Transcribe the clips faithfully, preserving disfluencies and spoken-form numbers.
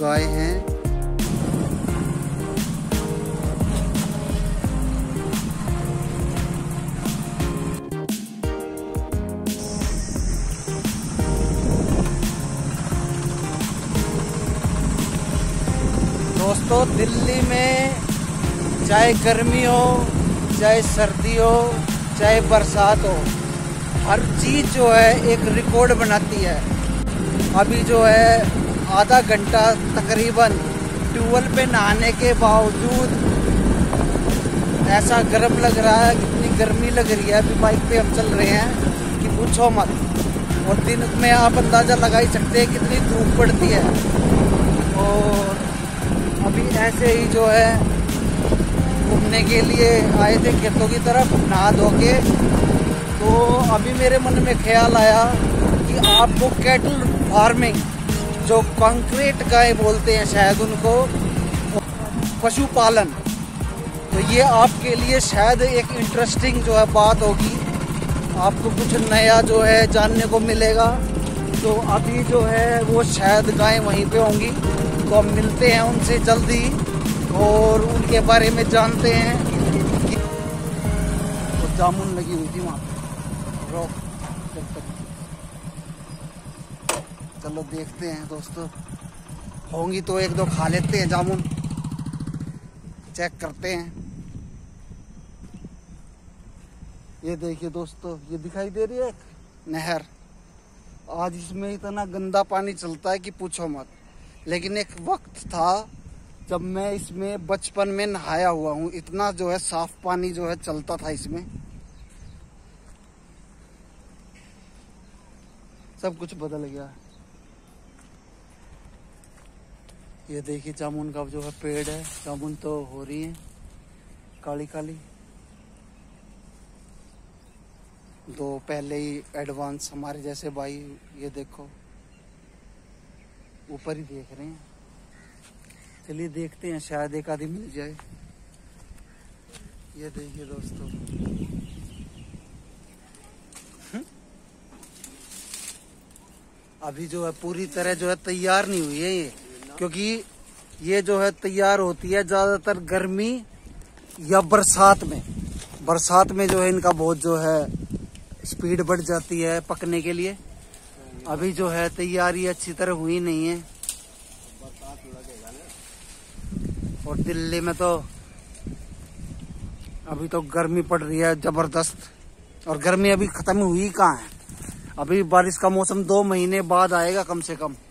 गाय हैं। दोस्तों, दिल्ली में चाहे गर्मी हो, चाहे सर्दी हो, चाहे बरसात हो, हर चीज़ जो है एक रिकॉर्ड बनाती है। अभी जो है आधा घंटा तकरीबन ट्यूबवेल पे नहाने के बावजूद ऐसा गर्म लग रहा है, कितनी गर्मी लग रही है। अभी बाइक पे हम चल रहे हैं कि पूछो मत। और दिन में आप अंदाज़ा लगा ही सकते हैं कितनी धूप पड़ती है। और अभी ऐसे ही जो है घूमने के लिए आए थे खेतों की तरफ नहा धो के। तो अभी मेरे मन में ख्याल आया कि आपको कैटल फार्मिंग, जो कंक्रीट गाय बोलते हैं शायद उनको, पशुपालन, तो ये आपके लिए शायद एक इंटरेस्टिंग जो है बात होगी। आपको कुछ नया जो है जानने को मिलेगा। तो अभी जो है वो शायद गाय वहीं पे होंगी, तो हम मिलते हैं उनसे जल्दी और उनके बारे में जानते हैं। तो जामुन लगी हुई थी वहाँ पे, रोक जब तक। चलो देखते हैं दोस्तों, होंगी तो एक दो खा लेते हैं जामुन, चेक करते हैं। ये देखिए दोस्तों, ये दिखाई दे रही है एक नहर। आज इसमें इतना गंदा पानी चलता है कि पूछो मत। लेकिन एक वक्त था जब मैं इसमें बचपन में नहाया हुआ हूँ। इतना जो है साफ पानी जो है चलता था इसमें। सब कुछ बदल गया। ये देखिए जामुन का जो है पेड़ है, जामुन तो हो रही है काली काली। दो पहले ही एडवांस हमारे जैसे भाई, ये देखो ऊपर ही देख रहे हैं। चलिए देखते हैं, शायद एक आधी मिल जाए। ये देखिए दोस्तों, अभी जो है पूरी तरह जो है तैयार नहीं हुई है ये, क्योंकि ये जो है तैयार होती है ज्यादातर गर्मी या बरसात में। बरसात में जो है इनका बहुत जो है स्पीड बढ़ जाती है पकने के लिए। अभी जो है तैयारी अच्छी तरह हुई नहीं है। और दिल्ली में तो अभी तो गर्मी पड़ रही है जबरदस्त, और गर्मी अभी खत्म हुई कहाँ है। अभी बारिश का मौसम दो महीने बाद आएगा कम से कम।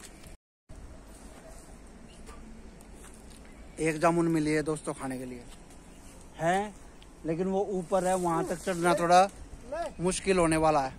एक जामुन मिली है दोस्तों खाने के लिए है, लेकिन वो ऊपर है, वहां तक चढ़ना थोड़ा मुश्किल होने वाला है।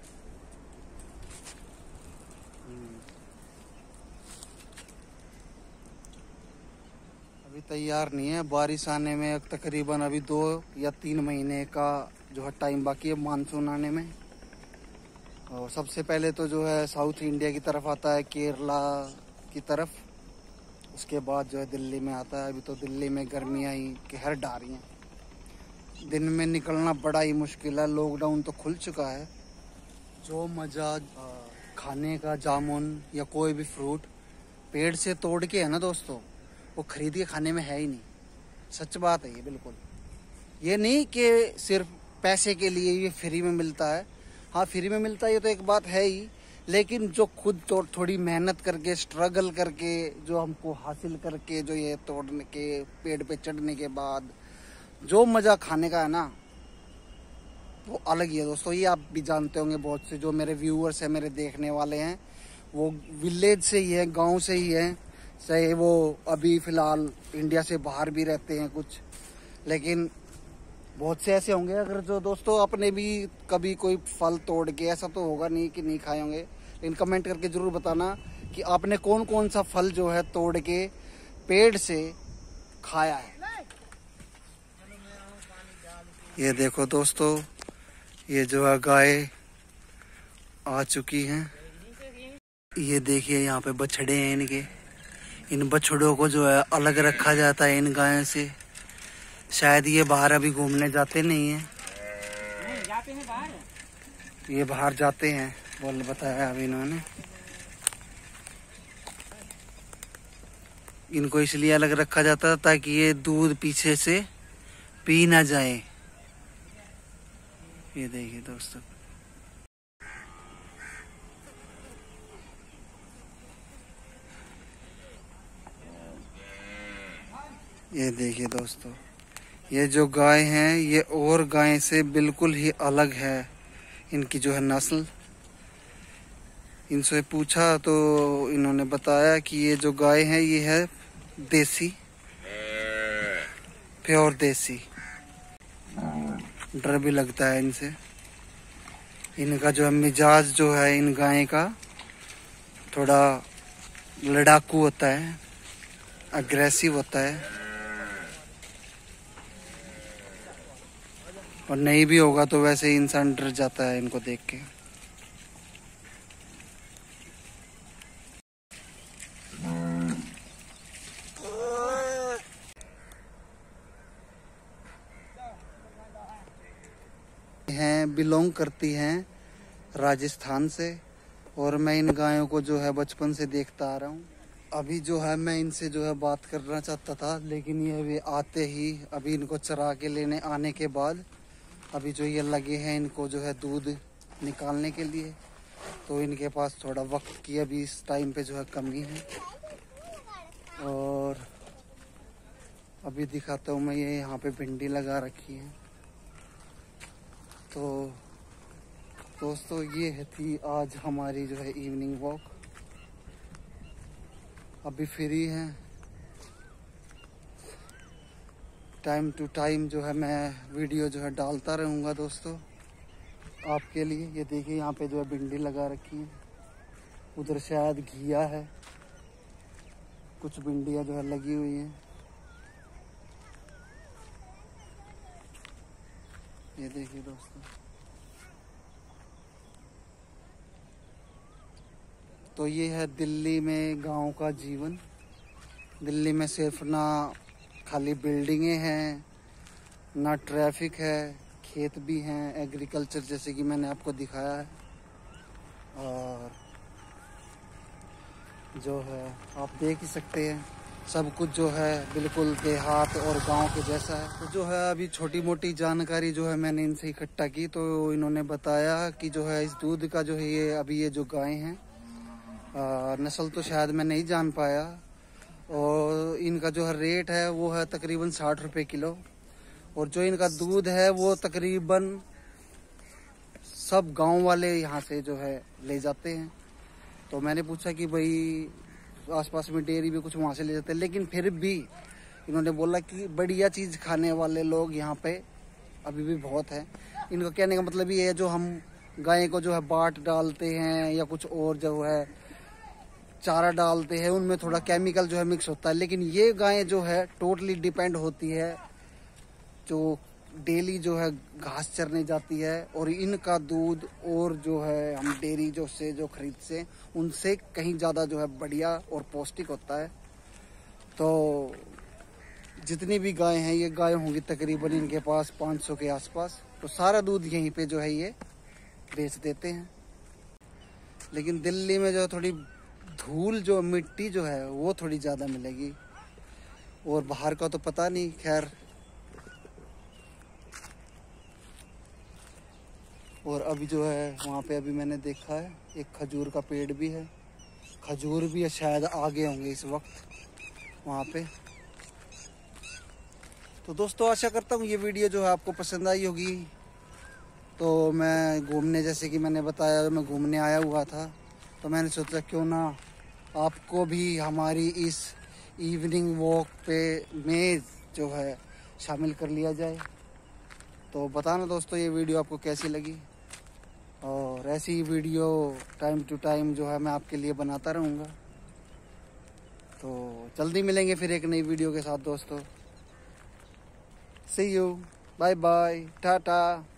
अभी तैयार नहीं है, बारिश आने में तकरीबन अभी दो या तीन महीने का जो है टाइम बाकी है मानसून आने में। और सबसे पहले तो जो है साउथ इंडिया की तरफ आता है, केरला की तरफ, उसके बाद जो है दिल्ली में आता है। अभी तो दिल्ली में गर्मियाँ ही कहर ढा रही हैं, दिन में निकलना बड़ा ही मुश्किल है। लॉकडाउन तो खुल चुका है। जो मज़ा खाने का जामुन या कोई भी फ्रूट पेड़ से तोड़ के है ना दोस्तों, वो खरीद के खाने में है ही नहीं। सच बात है ये बिल्कुल। ये नहीं कि सिर्फ पैसे के लिए ये फ्री में मिलता है। हाँ, फ्री में मिलता है ये तो एक बात है ही, लेकिन जो खुद तो थोड़ी मेहनत करके, स्ट्रगल करके, जो हमको हासिल करके, जो ये तोड़ने के, पेड़ पे चढ़ने के बाद जो मज़ा खाने का है ना, वो अलग ही है दोस्तों। ये आप भी जानते होंगे, बहुत से जो मेरे व्यूअर्स हैं, मेरे देखने वाले हैं, वो विलेज से ही है, गांव से ही है। चाहे वो अभी फ़िलहाल इंडिया से बाहर भी रहते हैं कुछ, लेकिन बहुत से ऐसे होंगे अगर जो दोस्तों आपने भी कभी कोई फल तोड़ के, ऐसा तो होगा नहीं कि नहीं खाए होंगे, लेकिन कमेंट करके ज़रूर बताना कि आपने कौन कौन सा फल जो है तोड़ के पेड़ से खाया है। ये देखो दोस्तों, ये जो है गाय आ चुकी हैं। ये देखिए यहाँ पे बछड़े हैं इनके। इन बछड़ों को जो है अलग रखा जाता है इन गायों से। शायद ये बाहर अभी घूमने जाते नहीं हैं। जाते हैं बाहर, ये बाहर जाते हैं बोल बताया अभी इन्होंने। इनको इसलिए अलग रखा जाता है ताकि ये दूध पीछे से पी ना जाए। ये देखिए दोस्तों, ये देखिए दोस्तों, ये जो गाय हैं ये और गाय से बिल्कुल ही अलग है। इनकी जो है नस्ल, इनसे पूछा तो इन्होंने बताया कि ये जो गाय है ये है देसी, प्योर देसी। डर भी लगता है इनसे। इनका जो है मिजाज जो है इन गाय का थोड़ा लड़ाकू होता है, अग्रेसिव होता है, और नहीं भी होगा तो वैसे ही इंसान डर जाता है इनको देख के। हैं बिलोंग करती हैं राजस्थान से, और मैं इन गायों को जो है बचपन से देखता आ रहा हूँ। अभी जो है मैं इनसे जो है बात करना चाहता था, लेकिन ये भी आते ही अभी इनको चरा के लेने आने के बाद अभी जो ये लगे हैं इनको जो है दूध निकालने के लिए, तो इनके पास थोड़ा वक्त की अभी इस टाइम पे जो है कमी है। और अभी दिखाता हूँ मैं, ये यहाँ पे भिंडी लगा रखी है। तो दोस्तों ये थी आज हमारी जो है इवनिंग वॉक। अभी फ्री हैं, टाइम टू टाइम जो है मैं वीडियो जो है डालता रहूँगा दोस्तों आपके लिए। ये देखिए यहाँ पे जो है भिंडी लगा रखी है, उधर शायद घिया है, कुछ भिंडियाँ जो है लगी हुई हैं। ये देखिए दोस्तों, तो ये है दिल्ली में गांव का जीवन। दिल्ली में सिर्फ ना खाली बिल्डिंगें हैं, ना ट्रैफिक है, खेत भी हैं, एग्रीकल्चर जैसे कि मैंने आपको दिखाया है, और जो है आप देख ही सकते हैं सब कुछ जो है बिल्कुल देहात और गांव के जैसा है। तो जो है अभी छोटी मोटी जानकारी जो है मैंने इनसे इकट्ठा की, तो इन्होंने बताया कि जो है इस दूध का जो है ये अभी ये जो गाय हैं, नस्ल तो शायद मैं नहीं जान पाया, और इनका जो है रेट है वो है तकरीबन साठ रुपए किलो, और जो इनका दूध है वो तकरीबन सब गांव वाले यहाँ से जो है ले जाते हैं। तो मैंने पूछा कि भाई आसपास में डेयरी भी कुछ वहाँ से ले जाते हैं, लेकिन फिर भी इन्होंने बोला कि बढ़िया चीज़ खाने वाले लोग यहाँ पे अभी भी बहुत हैं। इनका कहने का मतलब ये है, जो हम गाय को जो है बाट डालते हैं या कुछ और जो है चारा डालते हैं, उनमें थोड़ा केमिकल जो है मिक्स होता है, लेकिन ये गायें जो है टोटली डिपेंड होती है, जो डेली जो है घास चरने जाती है, और इनका दूध और जो है हम डेयरी जो से जो खरीद से उनसे कहीं ज़्यादा जो है बढ़िया और पौष्टिक होता है। तो जितनी भी गायें हैं ये गायें होंगी तकरीबन इनके पास पाँच सौ के आसपास, तो सारा दूध यहीं पे जो है ये बेच देते हैं। लेकिन दिल्ली में जो है थोड़ी धूल जो मिट्टी जो है वो थोड़ी ज़्यादा मिलेगी, और बाहर का तो पता नहीं। खैर, और अभी जो है वहाँ पे अभी मैंने देखा है एक खजूर का पेड़ भी है, खजूर भी है, शायद आगे होंगे इस वक्त वहाँ पे। तो दोस्तों आशा करता हूँ ये वीडियो जो है आपको पसंद आई होगी। तो मैं घूमने, जैसे कि मैंने बताया, मैं घूमने आया हुआ था, तो मैंने सोचा क्यों ना आपको भी हमारी इस इवनिंग वॉक पे में जो है शामिल कर लिया जाए। तो बताना दोस्तों ये वीडियो आपको कैसी लगी, और ऐसी ही वीडियो टाइम टू टाइम जो है मैं आपके लिए बनाता रहूँगा। तो जल्दी मिलेंगे फिर एक नई वीडियो के साथ दोस्तों। See you, bye bye, Tata.